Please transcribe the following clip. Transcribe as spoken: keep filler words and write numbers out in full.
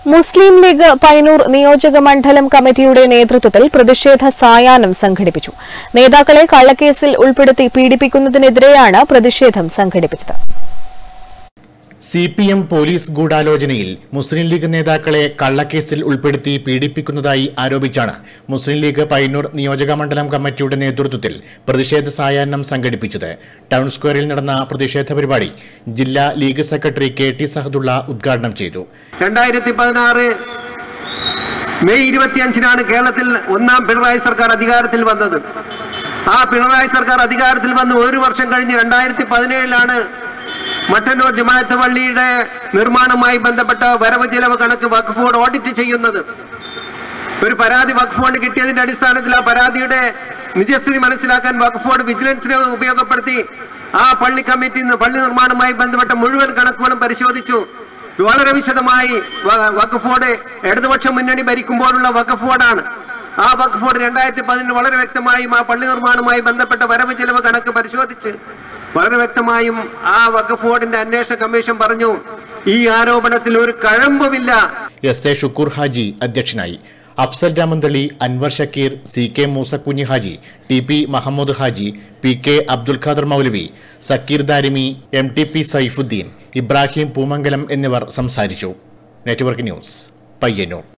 മുസ്ലിം league Payyanur നിയോജക മണ്ഡലം കമ്മിറ്റിയുടെ നേതൃത്വത്തിൽ പ്രതിഷേധ സായാഹ്നം സംഘടിപ്പിച്ചു. നേതാക്കളെ കള്ളക്കേസിൽ ഉൾപ്പെടുത്തി പീഡിപ്പിക്കുന്നതിനെതിരെയാണ് പ്രതിഷേധം സംഘടിപ്പിച്ചത്. സി പി എം പോലീസ് ഗൂഢാലോചനയിൽ മുസ്ലിം ലീഗ് നേതാക്കളെ കള്ളക്കേസിൽ ഉൾപ്പെടുത്തി പീഡിപ്പിക്കുന്നതായി ആരോപിച്ചാണ് മുസ്ലിം ലീഗ് പയ്യന്നൂർ നിയോജക മണ്ഡലം കമ്മിറ്റിയുടെ നേതൃത്വത്തിൽ പ്രതിഷേധ സായാഹ്നം സംഘടിപ്പിച്ചത്. ടൗൺ സ്ക്വയറിൽ നടന്ന പ്രതിഷേധ പരിപാടി ജില്ലാ League secretary K T Sahadulla ഉദ്ഘാടനം ചെയ്തു. രണ്ടായിരത്തി പതിനാറ് മെയ് ഇരുപത്തിയഞ്ചിനാണ് കേരളത്തിൽ ഒന്നാം പിണറായി സർക്കാർ അധികാരത്തിൽ വന്നത്. ആ പിണറായി സർക്കാർ അധികാരത്തിൽ വന്ന് ഒരു വർഷം കഴിഞ്ഞ് രണ്ടായിരത്തി പതിനേഴിലാണ് മട്ടന്നൂർ ജമാഅത്ത് പള്ളിയുടെ നിർമ്മാണവുമായി ബന്ധപ്പെട്ട വരവ് ചെലവ് കണക്ക് വഖഫ് ബോർഡ് ഓഡിറ്റ് ചെയ്യുന്നത്. ഒരു പരാതി വഖഫ് ബോർഡ് കിട്ടിയതിന്റെ അടിസ്ഥാനത്തിൽ ആ പരാതിയുടെ നിജസ്ഥിതി മനസ്സിലാക്കാൻ വഖഫ് ബോർഡ് വിജിലൻസിനെ ഉപയോഗപ്പെടുത്തി ആ പള്ളി കമ്മിറ്റി പള്ളി നിർമ്മാണവുമായി ബന്ധപ്പെട്ട മുഴുവൻ കണക്കുകളും പരിശോധിച്ചു. വളരെ വിശദമായി വഖഫ് ബോർഡ് ഇടതുപക്ഷ മുന്നണി ഭരിക്കുമ്പോഴുള്ള വഖഫ് ബോർഡാണ്. ആ വഖഫ് ബോർഡ് രണ്ടായിരത്തി പതിനെട്ട് വളരെ വ്യക്തമായും ആ പള്ളി നിർമ്മാണവുമായി ബന്ധപ്പെട്ട വരവ് ചെലവ് കണക്ക് പരിശോധിച്ച് വളരെ വ്യക്തമായും ആ വഖഫ് ബോർഡിന്റെ അന്വേഷണ കമ്മീഷൻ പറഞ്ഞു, ഈ ആരോപണത്തിൽ ഒരു കഴമ്പുമില്ല. എസ് എ ഷുക്കൂർ ഹാജി അധ്യക്ഷനായി. Afsal Ramanthali, Anwar Shakir, C K Moosakunhi Haji, T P Mahmood Haji, P K Abdul Khader Moulavi, Zakir Darimi, M T P Saifuddin, Ibrahim Poomangalam എന്നിവർ സംസാരിച്ചു. Network news, Payyanur.